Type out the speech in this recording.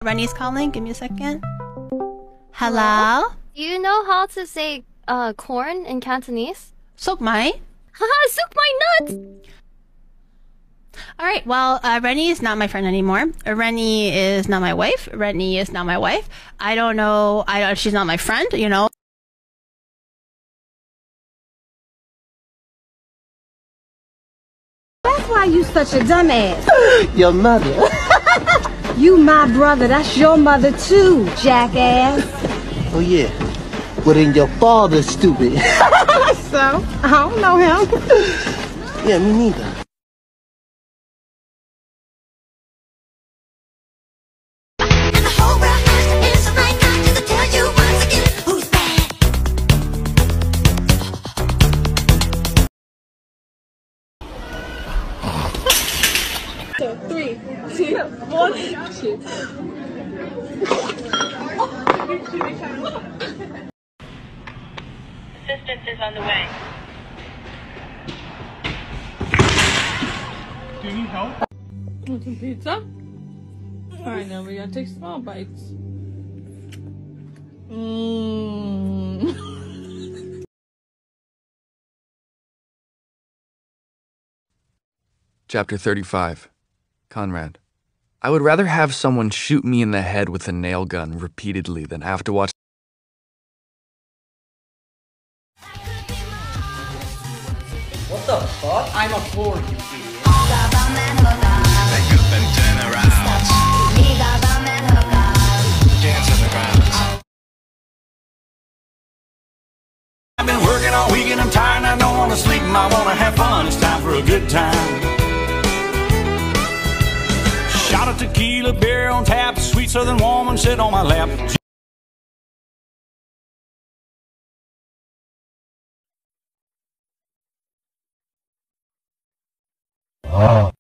Rennie's calling. Give me a second. Hello? Do you know how to say corn in Cantonese? Suck mai? Haha, suck my nuts! Alright, well, Rennie is not my friend anymore. Rennie is not my wife. Rennie is not my wife. I don't know. She's not my friend, you know. That's why you such a dumbass. Your mother. You my brother, that's your mother too, jackass. Oh yeah. Well then your father's stupid. So, I don't know him. Yeah, me neither. So 3, 2, 1, shoot. Assistance is on the way. Do you need help? Want some pizza? Alright, now we gotta take small bites. Chapter 35. Conrad. I would rather have someone shoot me in the head with a nail gun repeatedly than have to watch. What the fuck? I'm a whore, you idiot. I've been working all weekend, I'm tired and I don't want to sleep. I want to have fun, it's time for a good time. Shot of tequila, beer on tap, sweet southern woman sit on my lap. Oh.